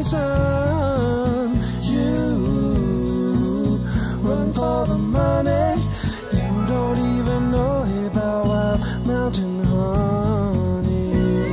sun. You run for the money. You don't even know about wild mountain honey.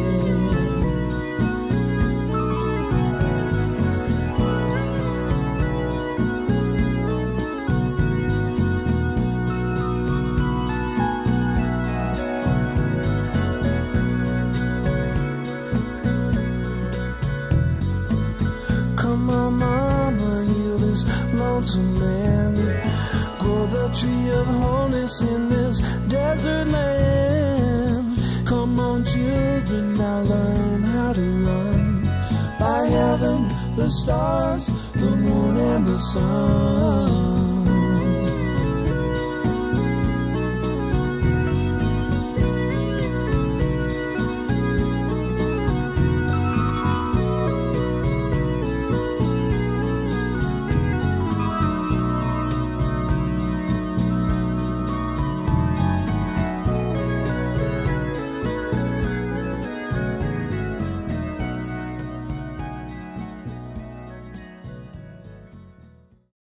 Come on, mama, heal this lonesome man. Grow the tree of wholeness in this desert land. Come on, children, now learn how to run by heaven, the stars, the moon, and the sun.